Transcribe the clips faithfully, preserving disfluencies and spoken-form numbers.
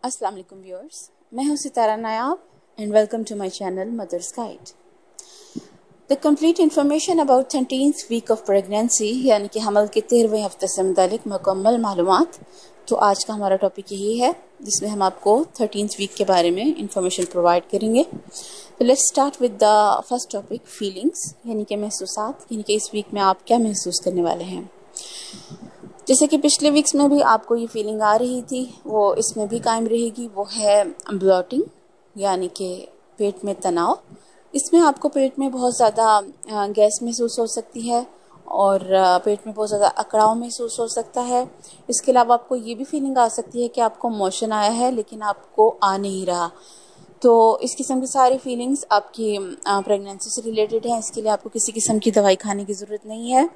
अस्सलाम वालेकुम व्यूअर्स, मैं हूं Sitara Nayab and welcome to my channel mothers guide. The complete information about thirteenth week of pregnancy यानी कि हमल के तेरहवें हफ्ते से मुतालिक मुकम्मल मालूमात। तो आज का हमारा टॉपिक यही है जिसमें हम आपको थर्टीन्थ वीक के बारे में इंफॉर्मेशन प्रोवाइड करेंगे। तो let's start with the first topic, feelings यानी कि महसूसात, यानी कि इस वीक में आप क्या महसूस करने वाले हैं। जैसे कि पिछले वीक्स में भी आपको ये फीलिंग आ रही थी, वो इसमें भी कायम रहेगी। वो है ब्लॉटिंग यानी कि पेट में तनाव। इसमें आपको पेट में बहुत ज़्यादा गैस महसूस हो सकती है और पेट में बहुत ज़्यादा अकड़ाव महसूस हो सकता है। इसके अलावा आपको ये भी फीलिंग आ सकती है कि आपको मोशन आया है लेकिन आपको आ नहीं रहा। तो इस किस्म की सारी फीलिंग्स आपकी प्रेगनेंसी से रिलेटेड हैं। इसके लिए आपको किसी किस्म की दवाई खाने की ज़रूरत नहीं है।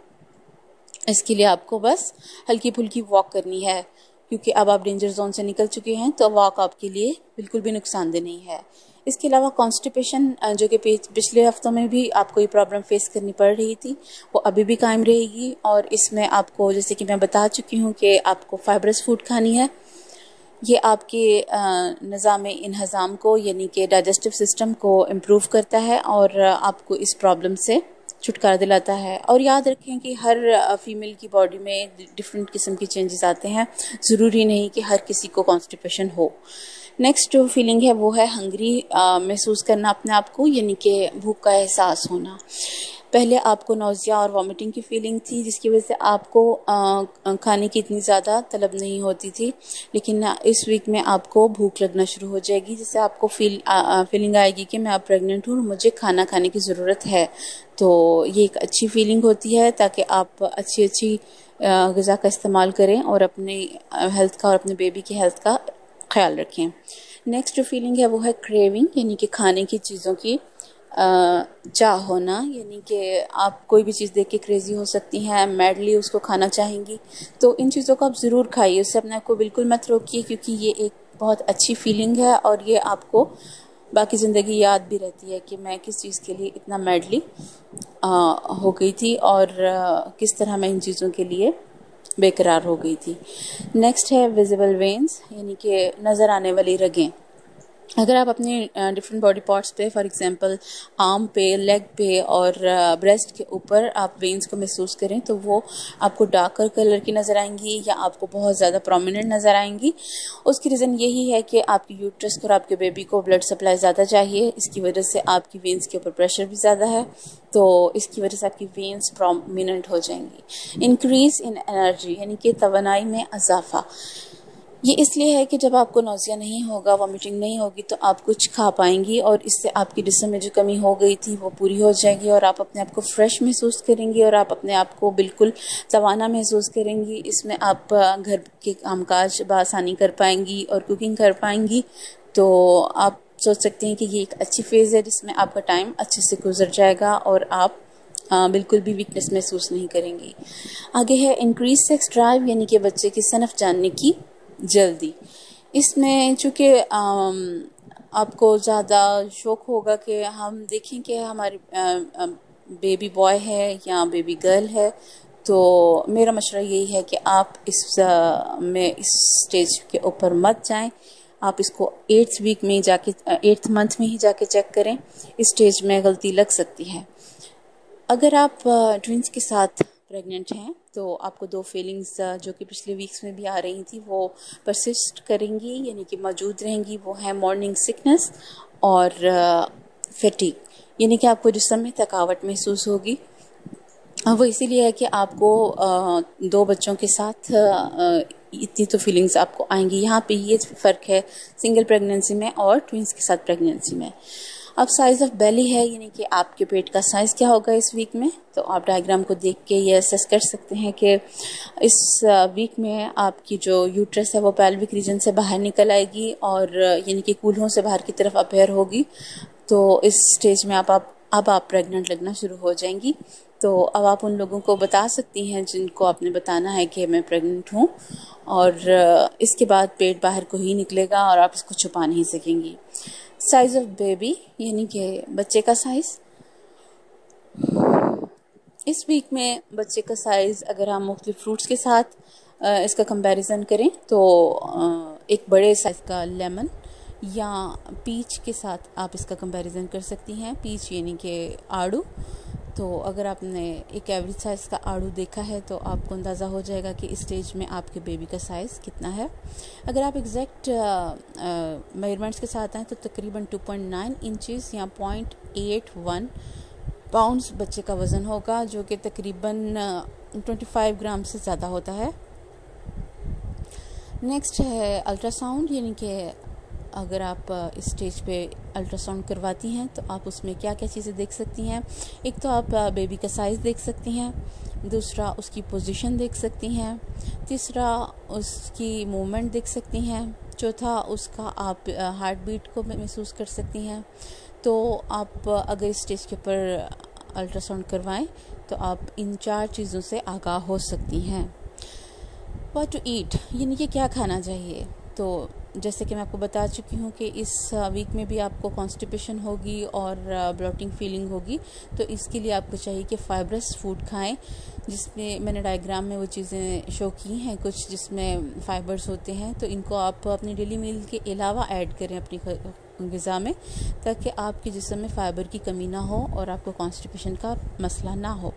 इसके लिए आपको बस हल्की फुल्की वॉक करनी है, क्योंकि अब आप डेंजर जोन से निकल चुके हैं। तो वॉक आपके लिए बिल्कुल भी नुकसानदेह नहीं है। इसके अलावा कॉन्स्टिपेशन, जो कि पिछले हफ्तों में भी आपको ये प्रॉब्लम फेस करनी पड़ रही थी, वो अभी भी कायम रहेगी। और इसमें आपको, जैसे कि मैं बता चुकी हूँ, कि आपको फाइबरस फूड खानी है। ये आपके निज़ाम इन्हज़ाम को यानी कि डाइजेस्टिव सिस्टम को इम्प्रूव करता है और आपको इस प्रॉब्लम से छुटकारा दिलाता है। और याद रखें कि हर फीमेल की बॉडी में डिफरेंट किस्म के चेंजेस आते हैं, ज़रूरी नहीं कि हर किसी को कॉन्स्टिपेशन हो। नेक्स्ट जो फीलिंग है वो है हंग्री महसूस करना अपने आप को, यानी कि भूख का एहसास होना। पहले आपको नौजिया और वॉमिटिंग की फीलिंग थी, जिसकी वजह से आपको आ, खाने की इतनी ज़्यादा तलब नहीं होती थी, लेकिन इस वीक में आपको भूख लगना शुरू हो जाएगी, जिससे आपको फील आ, आ, फीलिंग आएगी कि मैं अब प्रेग्नेंट हूँ, मुझे खाना खाने की ज़रूरत है। तो ये एक अच्छी फीलिंग होती है, ताकि आप अच्छी अच्छी ग़िज़ा का इस्तेमाल करें और अपने हेल्थ का और अपने बेबी की हेल्थ का ख्याल रखें। नेक्स्ट जो फीलिंग है वो है क्रेविंग, यानी कि खाने की चीज़ों की चाह होना, यानी कि आप कोई भी चीज़ देख के क्रेजी हो सकती हैं, मैडली उसको खाना चाहेंगी। तो इन चीज़ों को आप ज़रूर खाइए, उससे अपने आप को बिल्कुल मत रोकिए, क्योंकि ये एक बहुत अच्छी फीलिंग है और ये आपको बाकी ज़िंदगी याद भी रहती है कि मैं किस चीज़ के लिए इतना मैडली हो गई थी और आ, किस तरह मैं इन चीज़ों के लिए बेकरार हो गई थी। नेक्स्ट है विजिबल वेन्स, यानी कि नज़र आने वाली रगें। अगर आप अपने डिफरेंट बॉडी पार्ट्स पे, फॉर एग्जांपल आर्म पे, लेग पे और ब्रेस्ट के ऊपर आप वेन्स को महसूस करें, तो वो आपको डार्कर कलर की नज़र आएंगी या आपको बहुत ज़्यादा प्रोमिनेंट नज़र आएंगी। उसकी रीज़न यही है कि आपकी यूट्रस को और आपके बेबी को ब्लड सप्लाई ज़्यादा चाहिए। इसकी वजह से आपकी वेन्स के ऊपर प्रेशर भी ज़्यादा है, तो इसकी वजह से आपकी वेन्स प्रोमिनेंट हो जाएंगी। इंक्रीज़ इन एनर्जी, यानी कि तवानाई में इजाफा। ये इसलिए है कि जब आपको नौजिया नहीं होगा, वॉमिटिंग नहीं होगी, तो आप कुछ खा पाएंगी और इससे आपकी जिस्म में जो कमी हो गई थी वो पूरी हो जाएगी और आप अपने आप को फ्रेश महसूस करेंगी और आप अपने आप को बिल्कुल तवाना महसूस करेंगी। इसमें आप घर के कामकाज बआसानी कर पाएंगी और कुकिंग कर पाएंगी। तो आप सोच सकते हैं कि ये एक अच्छी फेज़ है जिसमें आपका टाइम अच्छे से गुजर जाएगा और आप आ, बिल्कुल भी वीकनेस महसूस नहीं करेंगी। आगे है इंक्रीज सेक्स ड्राइव, यानी कि बच्चे की सनफ जानने की जल्दी। इसमें चूँकि आपको ज़्यादा शौक होगा कि हम देखें कि हमारे बेबी बॉय है या बेबी गर्ल है, तो मेरा मशवरा यही है कि आप इस आ, में इस स्टेज के ऊपर मत जाएं। आप इसको एट्थ वीक में जाके एट्थ मंथ में ही जाके चेक करें। इस स्टेज में गलती लग सकती है। अगर आप ट्विंस के साथ प्रेग्नेंट हैं तो आपको दो फीलिंग्स जो कि पिछले वीक्स में भी आ रही थी वो परसिस्ट करेंगी, यानी कि मौजूद रहेंगी। वो है मॉर्निंग सिकनेस और फैटिग, यानी कि आपको जिस्म में थकावट महसूस होगी। वो इसीलिए है कि आपको दो बच्चों के साथ इतनी तो फीलिंग्स आपको आएंगी। यहाँ पे ये फ़र्क है सिंगल प्रेगनेंसी में और ट्विंस के साथ प्रेगनेंसी में। अब साइज़ ऑफ बेली है, यानी कि आपके पेट का साइज़ क्या होगा इस वीक में। तो आप डायग्राम को देख के ये असेस कर सकते हैं कि इस वीक में आपकी जो यूट्रस है वो पेल्विक रीजन से बाहर निकल आएगी और यानी कि कूल्हों से बाहर की तरफ अपेयर होगी। तो इस स्टेज में आप, आप अब आप प्रेग्नेंट लगना शुरू हो जाएंगी। तो अब आप उन लोगों को बता सकती हैं जिनको आपने बताना है कि मैं प्रेग्नेंट हूँ, और इसके बाद पेट बाहर को ही निकलेगा और आप इसको छुपा नहीं सकेंगी। साइज ऑफ बेबी, यानी कि बच्चे का साइज। इस वीक में बच्चे का साइज़ अगर हम मुख्तलिफ फ्रूट्स के साथ इसका कंपैरिजन करें तो एक बड़े साइज़ का लेमन या पीच के साथ आप इसका कंपैरिजन कर सकती हैं। पीच यानी कि आड़ू। तो अगर आपने एक एवरेज साइज़ का आड़ू देखा है तो आपको अंदाज़ा हो जाएगा कि इस स्टेज में आपके बेबी का साइज़ कितना है। अगर आप एग्जैक्ट मेजरमेंट्स के साथ आएँ तो तकरीबन टू पॉइंट नाइन इंचेस या पॉइंट एट वन पाउंड्स बच्चे का वज़न होगा, जो कि तकरीबन ट्वेंटी फाइव ग्राम से ज़्यादा होता है। नेक्स्ट है अल्ट्रासाउंड, यानी कि अगर आप इस स्टेज पे अल्ट्रासाउंड करवाती हैं तो आप उसमें क्या क्या चीज़ें देख सकती हैं। एक तो आप बेबी का साइज़ देख सकती हैं, दूसरा उसकी पोजीशन देख सकती हैं, तीसरा उसकी मूवमेंट देख सकती हैं, चौथा उसका आप हार्ट बीट को महसूस कर सकती हैं। तो आप अगर इस स्टेज के ऊपर अल्ट्रासाउंड करवाएं तो आप इन चार चीज़ों से आगाह हो सकती हैं। व्हाट टू ईट, यानी कि क्या खाना चाहिए। तो जैसे कि मैं आपको बता चुकी हूँ कि इस वीक में भी आपको कॉन्स्टिपेशन होगी और ब्लोटिंग फीलिंग होगी, तो इसके लिए आपको चाहिए कि फाइब्रस फूड खाएं, जिसमें मैंने डायग्राम में वो चीज़ें शो की हैं कुछ जिसमें फाइबर्स होते हैं। तो इनको आप अपनी डेली मील के अलावा ऐड करें अपनी ग़िज़ा में, ताकि आपके जिस्म में फ़ाइबर की कमी ना हो और आपको कॉन्स्टिपेशन का मसला ना हो।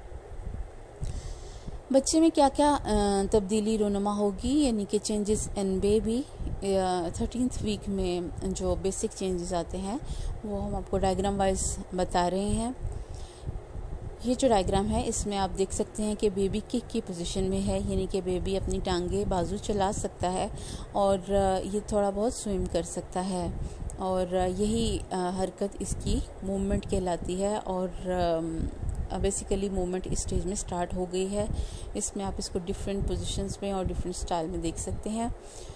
बच्चे में क्या क्या तब्दीली रोनुमा होगी, यानी कि changes in baby. Thirteenth week में जो बेसिक चेंजेस आते हैं वो हम आपको डायग्राम वाइज बता रहे हैं। ये जो डायग्राम है इसमें आप देख सकते हैं कि बेबी किक की पोजीशन में है, यानी कि बेबी अपनी टांगे बाजू चला सकता है और ये थोड़ा बहुत स्विम कर सकता है, और यही हरकत इसकी मूवमेंट कहलाती है। और बेसिकली मूवमेंट इस स्टेज में स्टार्ट हो गई है। इसमें आप इसको डिफरेंट पोजीशंस में और डिफरेंट स्टाइल में देख सकते हैं।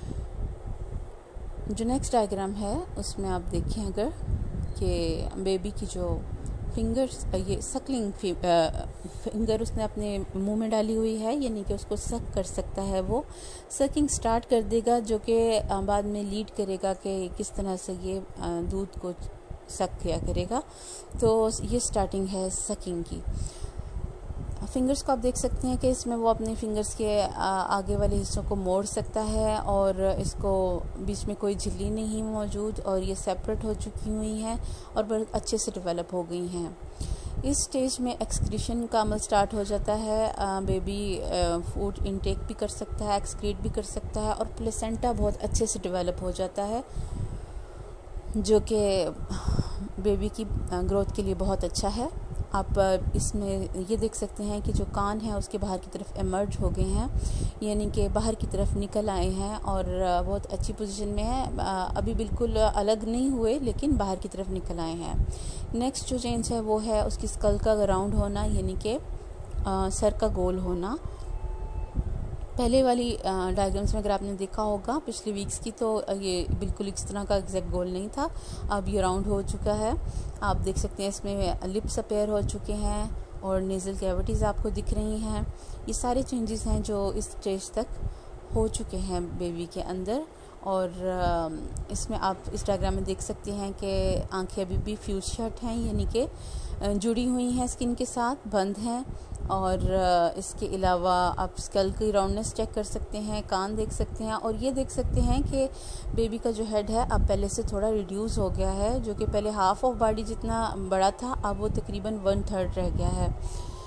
जो नेक्स्ट डायग्राम है उसमें आप देखें अगर कि बेबी की जो फिंगर्स, ये सकलिंग फिंगर उसने अपने मुंह में डाली हुई है, यानी कि उसको सक कर सकता है। वो सकिंग स्टार्ट कर देगा, जो कि बाद में लीड करेगा कि किस तरह से ये दूध को सक किया करेगा। तो ये स्टार्टिंग है सकिंग की। फिंगर्स को आप देख सकते हैं कि इसमें वो अपने फिंगर्स के आगे वाले हिस्सों को मोड़ सकता है, और इसको बीच में कोई झिल्ली नहीं मौजूद, और ये सेपरेट हो चुकी हुई हैं और बहुत अच्छे से डेवलप हो गई हैं। इस स्टेज में एक्सक्रीशन का अमल स्टार्ट हो जाता है। बेबी फूड इनटेक भी कर सकता है, एक्सक्रीट भी कर सकता है, और प्लेसेंटा बहुत अच्छे से डेवलप हो जाता है, जो कि बेबी की ग्रोथ के लिए बहुत अच्छा है। आप इसमें ये देख सकते हैं कि जो कान है उसके बाहर की तरफ इमर्ज हो गए हैं, यानी कि बाहर की तरफ निकल आए हैं और बहुत अच्छी पोजीशन में है। अभी बिल्कुल अलग नहीं हुए, लेकिन बाहर की तरफ निकल आए हैं। नेक्स्ट जो चेंज है वो है उसकी स्कल का राउंड होना, यानी कि सर का गोल होना। पहले वाली डायग्राम्स में अगर आपने देखा होगा पिछले वीक्स की, तो ये बिल्कुल इस तरह का एग्जैक्ट गोल नहीं था, अब ये राउंड हो चुका है। आप देख सकते हैं इसमें लिप्स अपेयर हो चुके हैं और नेज़ल कैविटीज़ आपको दिख रही हैं। ये सारे चेंजेस हैं जो इस स्टेज तक हो चुके हैं बेबी के अंदर। और इसमें आप इस डायग्राम में देख सकते हैं कि आंखें अभी भी फ्यूज शट हैं, यानी कि जुड़ी हुई हैं स्किन के साथ, बंद हैं। और इसके अलावा आप स्कल की राउंडनेस चेक कर सकते हैं, कान देख सकते हैं, और ये देख सकते हैं कि बेबी का जो हेड है अब पहले से थोड़ा रिड्यूस हो गया है, जो कि पहले हाफ ऑफ बॉडी जितना बड़ा था अब वो तकरीबन वन थर्ड रह गया है।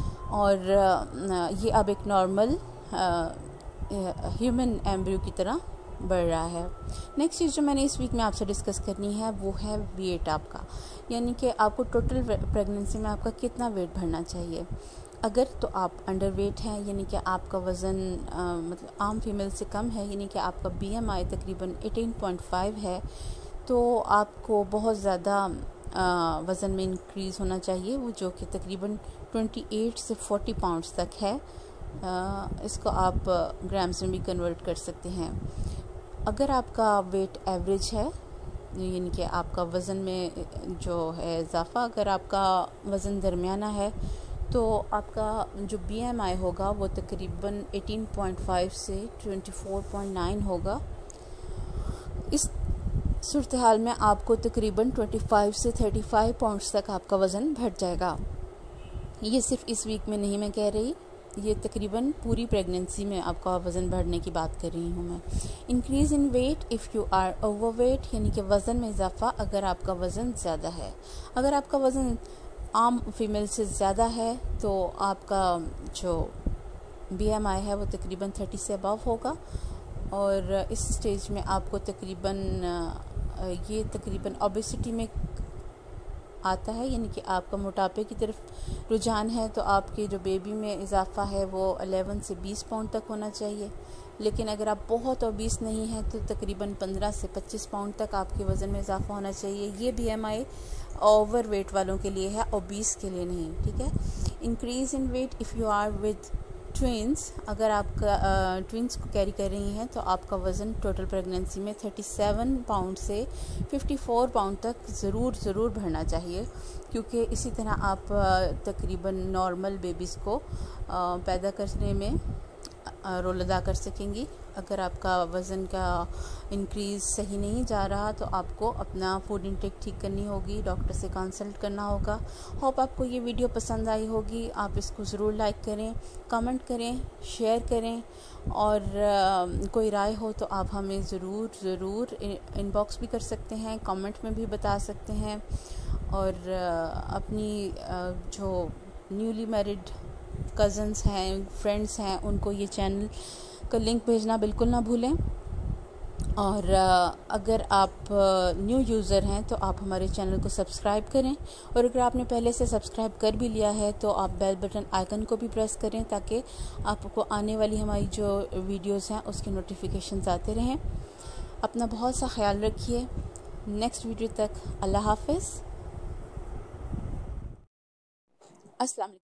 और ये अब एक नॉर्मल ह्यूमन एम्ब्रियो की तरह बढ़ रहा है। नेक्स्ट चीज़ जो मैंने इस वीक में आपसे डिस्कस करनी है वो है वेट आपका, यानी कि आपको टोटल प्रेगनेंसी में आपका कितना वेट बढ़ना चाहिए। अगर तो आप अंडर वेट हैं, यानी कि आपका वज़न मतलब आम फीमेल से कम है, यानी कि आपका बीएमआई तकरीबन एटीन पॉइंट फाइव है, तो आपको बहुत ज़्यादा वज़न में इंक्रीज़ होना चाहिए, वो जो कि तकरीबन अट्ठाईस से चालीस पाउंड्स तक है। आ, इसको आप ग्राम्स में भी कन्वर्ट कर सकते हैं। अगर आपका वेट एवरेज है, यानी कि आपका वज़न में जो है इजाफ़ा, अगर आपका वज़न दरमियाना है, तो आपका जो बीएमआई होगा वो तकरीबन अठारह पॉइंट फाइव से चौबीस पॉइंट नौ होगा। इस सूरत हाल में आपको तकरीबन पच्चीस से पैंतीस पाउंड्स तक आपका वज़न बढ़ जाएगा। ये सिर्फ इस वीक में नहीं मैं कह रही, ये तकरीबन पूरी प्रेगनेंसी में आपका वज़न बढ़ने की बात कर रही हूँ मैं। Increase in weight if you are overweight, यानी कि वज़न में इजाफा अगर आपका वज़न ज़्यादा है। अगर आपका वज़न आम फीमेल से ज़्यादा है तो आपका जो बी एम आई है वो तकरीबन थर्टी से अबव होगा, और इस स्टेज में आपको तकरीबन ये तकरीबन ओबेसिटी में आता है, यानी कि आपका मोटापे की तरफ रुझान है, तो आपके जो बेबी में इजाफा है वो ग्यारह से बीस पाउंड तक होना चाहिए। लेकिन अगर आप बहुत ओबीस नहीं हैं तो तकरीबन पंद्रह से पच्चीस पाउंड तक आपके वज़न में इजाफा होना चाहिए। ये B M I over weight वालों के लिए है, ओबीस के लिए नहीं, ठीक है। Increase in weight if you are with twins, अगर आपका ट्विंस को कैरी कर रही हैं तो आपका वज़न टोटल प्रेगनेंसी में सैंतीस पाउंड से चौवन पाउंड तक ज़रूर ज़रूर बढ़ना चाहिए, क्योंकि इसी तरह आप uh, तकरीबन नॉर्मल बेबीज़ को uh, पैदा करने में रोल अदा कर सकेंगी। अगर आपका वज़न का इंक्रीज़ सही नहीं जा रहा तो आपको अपना फूड इंटेक ठीक करनी होगी, डॉक्टर से कंसल्ट करना होगा। होप आपको ये वीडियो पसंद आई होगी। आप इसको ज़रूर लाइक करें, कमेंट करें, शेयर करें, और आ, कोई राय हो तो आप हमें ज़रूर ज़रूर इनबॉक्स भी कर सकते हैं, कमेंट में भी बता सकते हैं। और आ, अपनी आ, जो न्यूली मैरिड कज़न्स हैं, फ्रेंड्स हैं, उनको ये चैनल का लिंक भेजना बिल्कुल ना भूलें। और अगर आप न्यू यूज़र हैं तो आप हमारे चैनल को सब्सक्राइब करें, और अगर आपने पहले से सब्सक्राइब कर भी लिया है तो आप बेल बटन आइकन को भी प्रेस करें, ताकि आपको आने वाली हमारी जो वीडियोस हैं उसके नोटिफिकेशंस आते रहें। अपना बहुत सा ख्याल रखिए। नेक्स्ट वीडियो तक अल्लाह हाफ़िज़, अस्सलाम वालेकुम।